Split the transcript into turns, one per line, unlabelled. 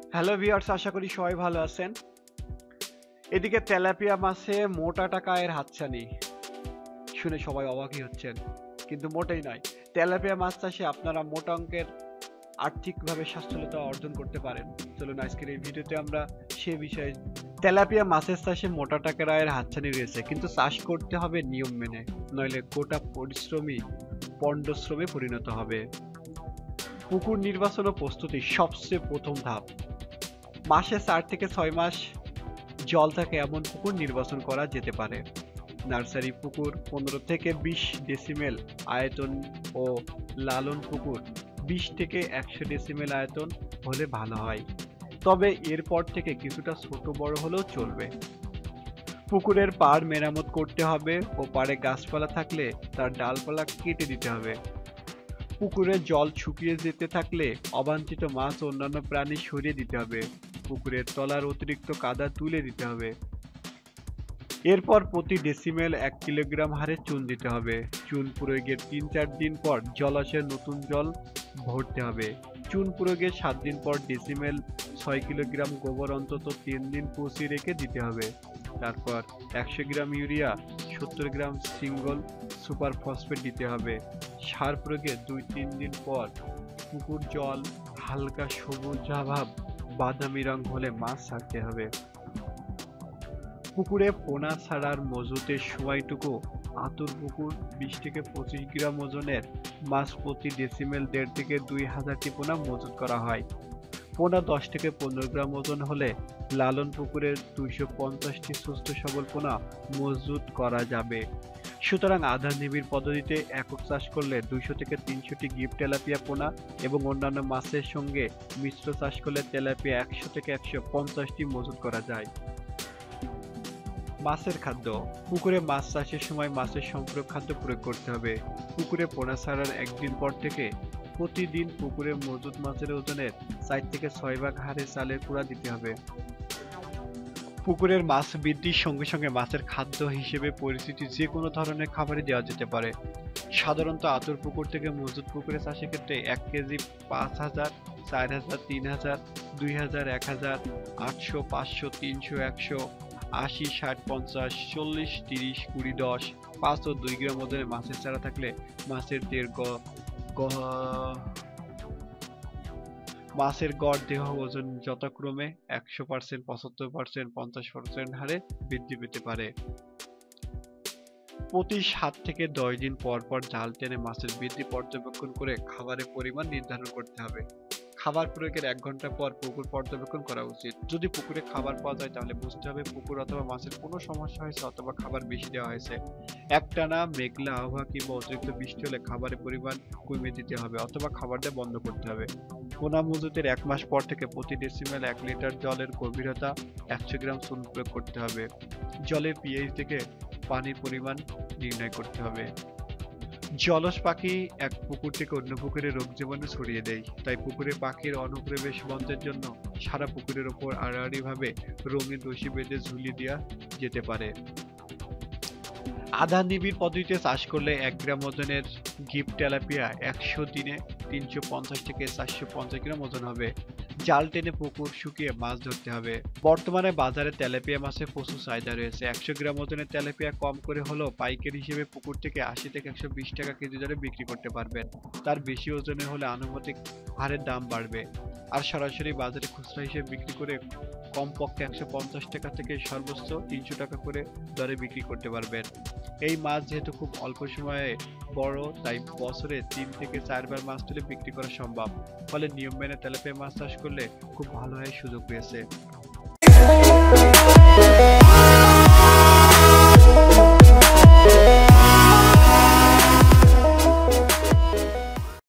Hello viewers, আশা করি সবাই ভালো আছেন। এদিকে তেলাপিয়া মাছে মোটা টাকা আয়ের হাতছানি শুনে সবাই অবাকই হচ্ছেন, কিন্তু মোটেই নয়। তেলাপিয়া মাছ চাষে আপনারা মোটা অঙ্কের আর্থিকভাবে সচ্ছলতা অর্জন করতে পারেন। চলুন আজকের এই ভিডিওতে আমরা সে বিষয়ে। তেলাপিয়া মাছের চাষে মোটা টাকার আয়ের হাতছানি রয়েছে, কিন্তু চাষ করতে হবে নিয়ম মেনে, নইলে গোটা পরিশ্রমী পণ্ডশ্রমে পরিণত হবে। পুকুর নির্বাচন ও প্রস্তুতি সবচেয়ে প্রথম ধাপ। মাসে 4 থেকে 6 মাস জল থাকে এমন পুকুর নির্বাচন করা যেতে পারে। নার্সারি পুকুর 15 থেকে 20 ডেসিমেল আয়তন ও লালন পুকুর 20 থেকে 100 ডেসিমেল আয়তন হলে ভালো হয়, তবে এরপর থেকে কিছুটা ছোট বড় হলেও চলবে। পুকুরের পাড় মেরামত করতে হবে ও পাড়ে গাছপালা থাকলে তার ডালপালা কেটে দিতে হবে। পুকুরে জল শুকিয়ে যেতে থাকলে অবাঞ্ছিত মাছ ও অন্যান্য প্রাণী সরিয়ে দিতে হবে। পুকুরের তলার অতিরিক্ত কাদা তুলে দিতে হবে। এরপর প্রতি ডেসিমেল 1 কিলোগ্রাম হারে চুন দিতে হবে। চুন প্রয়োগের 3-4 দিন পর জলাশয়ে নতুন জল ভরতে হবে। চুন প্রয়োগের 7 দিন পর ডেসিমেল 6 কিলোগ্রাম গোবর অন্তত 3 দিন পচিয়ে রেখে দিতে হবে। তারপর 100 gram urea, 70 gram single super phosphate দিতে হবে। সার প্রয়োগের 2-3 দিন পর পুকুর জল হালকা সবুজাভ বাদামি রং হলে মাছ ছাড়তে হবে। পুকুরে পোনা ছাড়ার মজুতের সময়টুকু আতুর পুকুর 20 থেকে 25 গ্রাম ওজনের মাছ প্রতি ডেসিমেল 1.5 থেকে 2,000টি পোনা মজুত করা হয়। পোনা 10 থেকে 15 গ্রাম ওজন হলে লালন পুকুরের 250টি সুস্থ সবল পোনা মজুত করা যাবে। সুতরাং আধা নিবিড় পদ্ধতিতে একক চাষ করলে 200 থেকে 300টি গিফট তেলাপিয়া পোনা এবং অন্যান্য মাছের সঙ্গে মিশ্র চাষ করলে তেলাপিয়া 100 থেকে 150টি মজুত করা যায়। মাছের খাদ্য। পুকুরে মাছ চাষের সময় মাছের সম্পূরক খাদ্য প্রয়োগ করতে হবে। পুকুরে পোনা ছাড়ার একদিন পর থেকে প্রতিদিন পুকুরে মজুদ মাছের ওজনের 4 থেকে 6 ভাগ হারে চালের কুড়া দিতে হবে। পুকুরের মাছ বৃদ্ধির সঙ্গে সঙ্গে মাছের খাদ্য হিসেবে পরিচিত যে কোনো ধরনের খাবারই দেওয়া যেতে পারে। সাধারণত আতুর পুকুর থেকে মজুদ পুকুরে চাষের ক্ষেত্রে 1 কেজি 5,000, 4,000, 3,000, 2,000, 1,000, 800, 500, 300, 100, 80, 60, 50, 40, 30, 20, 10, 5 ও 2 গ্রাম ওজনের মাছের চারা থাকলে মাছের গড় দেহ ওজন যথাক্রমে 100%, 75%, 50% হারে বৃদ্ধি পেতে পারে। প্রতি 7 থেকে 10 দিন পর পর জাল টেনে মাছের বৃদ্ধি পর্যবেক্ষণ করে খাবারের পরিমাণ নির্ধারণ করতে হবে। খাবার প্রয়োগের 1 ঘন্টা পর পুকুর পর্যবেক্ষণ করা উচিত। যদি পুকুরে খাবার পাওয়া যায় তাহলে বুঝতে হবে পুকুর অথবা মাছের কোনো সমস্যা হয়েছে অথবা খাবার বেশি দেওয়া হয়েছে। একটানা মেঘলা আবহাওয়া কিংবা অতিরিক্ত বৃষ্টি হলে খাবারের পরিমাণ কমিয়ে দিতে হবে অথবা খাবার দেওয়া বন্ধ করতে হবে। পোনা মজুতের 1 মাস পর থেকে প্রতি ডেসিমেল 1 লিটার জলের গভীরতা 100 গ্রাম চুন প্রয়োগ করতে হবে। জলের পিএইচ থেকে পানির পরিমাণ নির্ণয় করতে হবে। জলজ পাখি এক পুকুর থেকে অন্য পুকুরে রোগ জীবাণু ছড়িয়ে দেয়, তাই পুকুরে পাখির অনুপ্রবেশ বন্ধের জন্য সারা পুকুরের ওপর আড়াআড়ি ভাবে রঙিন রশি বেঁধে ঝুলিয়ে দেওয়া যেতে পারে। আধা নিবিড় পদ্ধতিতে চাষ করলে 1 গ্রাম ওজনের গিফট তেলাপিয়া 100 দিনে 350 থেকে 450 গ্রাম ওজন হবে। জাল টেনে পুকুর শুকিয়ে মাছ ধরতে হবে। বর্তমানে বাজারে তেলাপিয়া মাছের প্রচুর চাহিদা রয়েছে। 100 গ্রাম ওজনের তেলাপিয়া কম করে হলেও পাইকারি হিসেবে পুকুর থেকে 80 থেকে 120 টাকা কেজি দরে বিক্রি করতে পারবেন। তার বেশি ওজনের হলে আনুপাতিক হারে দাম বাড়বে। আর সরাসরি বাজারে খুচরা হিসেবে বিক্রি করে কমপক্ষে 150 টাকা থেকে সর্বোচ্চ 300 টাকা করে দরে বিক্রি করতে পারবেন। এই মাছ যেহেতু খুব অল্প সময়ে বড়, তাই বছরে 3 থেকে 4 বার মাছ তুলে বিক্রি করা সম্ভব। ফলে নিয়ম মেনে তেলাপিয়া মাছ চাষ করলে খুব ভালো আয়ের সুযোগ রয়েছে।